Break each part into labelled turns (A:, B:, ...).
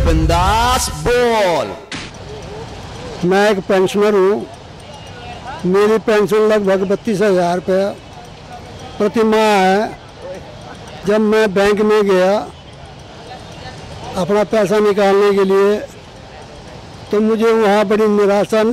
A: बिंदास बोल।
B: मैं एक पेंशनर हूँ। मेरी पेंशन लगभग 32,000 रुपया प्रति माह है। जब मैं बैंक में गया अपना पैसा निकालने के लिए तो मुझे वहाँ बड़ी निराशा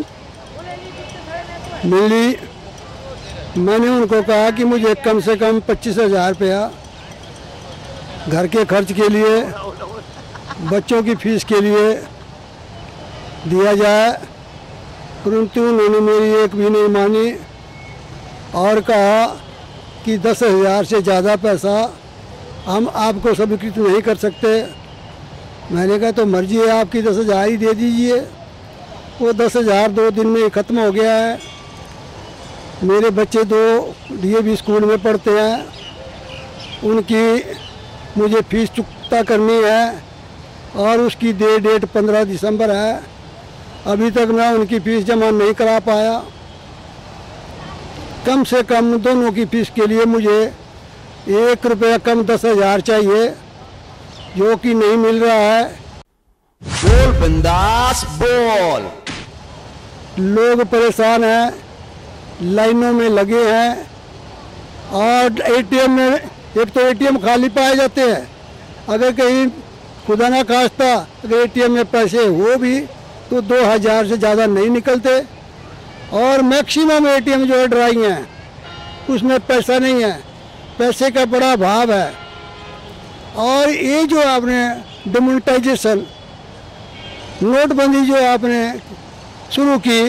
B: मिली। मैंने उनको कहा कि मुझे कम से कम 25,000 रुपया घर के खर्च के लिए, बच्चों की फीस के लिए दिया जाए, परंतु उन्होंने मेरी एक भी नहीं मानी और कहा कि 10,000 से ज़्यादा पैसा हम आपको स्वीकृत नहीं कर सकते। मैंने कहा तो मर्जी है आपकी, 10,000 ही दे दीजिए। वो 10,000 2 दिन में ख़त्म हो गया है। मेरे बच्चे 2 DAV स्कूल में पढ़ते हैं, उनकी मुझे फीस चुकता करनी है और उसकी डेट 15 दिसंबर है। अभी तक मैं उनकी फीस जमा नहीं करा पाया। कम से कम दोनों की फीस के लिए मुझे 1 रुपया कम 10,000 चाहिए, जो कि नहीं मिल रहा है।
A: बोल बिंदास बोल।
B: लोग परेशान हैं, लाइनों में लगे हैं और ATM में एक तो ATM खाली पाए जाते हैं। अगर कहीं खुदा ना खास्ता अगर ATM में पैसे हो भी तो 2,000 से ज़्यादा नहीं निकलते और मैक्सिमम ATM जो है ड्राई हैं, उसमें पैसा नहीं है, पैसे का बड़ा अभाव है। और ये जो आपने डिमोनेटाइजेशन, नोटबंदी जो आपने शुरू की,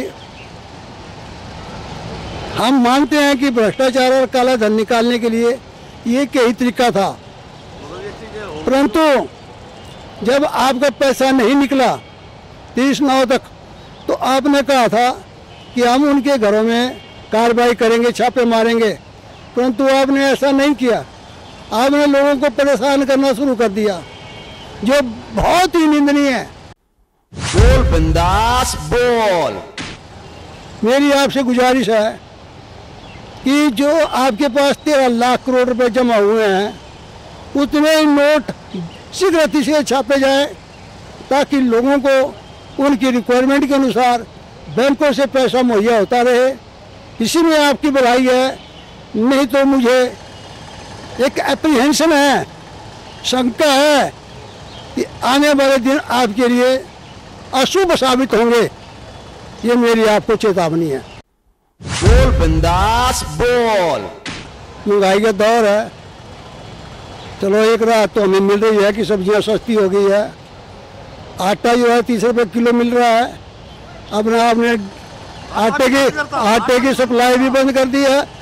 B: हम मानते हैं कि भ्रष्टाचार और काला धन निकालने के लिए ये कई तरीका था, परंतु जब आपका पैसा नहीं निकला 30/9 तक तो आपने कहा था कि हम उनके घरों में कार्रवाई करेंगे, छापे मारेंगे, परंतु आपने ऐसा नहीं किया। आपने लोगों को परेशान करना शुरू कर दिया, जो बहुत ही निंदनीय है।
A: बोल बिंदास बोल।
B: मेरी आपसे गुजारिश है कि जो आपके पास 13 लाख करोड़ रुपए जमा हुए हैं, उतने ही नोट शीघ्रता से छापे जाए ताकि लोगों को उनकी रिक्वायरमेंट के अनुसार बैंकों से पैसा मुहैया होता रहे। इसी में आपकी भलाई है। नहीं तो मुझे एक एप्रीहेंशन है, शंका है कि आने वाले दिन आपके लिए अशुभ साबित होंगे। ये मेरी आपको चेतावनी है।
A: बोल बिंदास बोल।
B: महंगाई का दौर है, चलो एक रात तो हमें मिल रही है कि सब्जियां सस्ती हो गई है। आटा जो है 30 रुपये किलो मिल रहा है। अब ना आपने आटे की सप्लाई भी बंद कर दी है।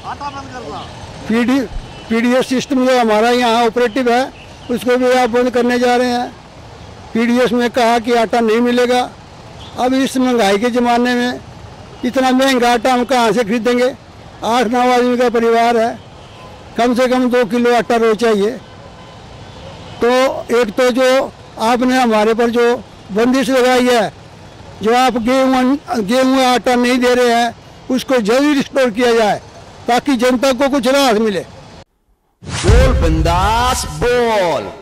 B: PDS सिस्टम जो हमारा यहाँ ऑपरेटिव है, उसको भी आप बंद करने जा रहे हैं। PDS में कहा कि आटा नहीं मिलेगा। अब इस महंगाई के ज़माने में इतना महंगा आटा हम कहाँ से खरीदेंगे? 8-9 आदमी का परिवार है, कम से कम 2 किलो आटा रोज चाहिए। तो एक तो जो आपने हमारे पर जो बंदिश लगाई है, जो आप गेहूँ आटा नहीं दे रहे हैं, उसको जल्दी रिस्टोर किया जाए ताकि जनता को कुछ राहत मिले।
A: बोल बिंदास बोल।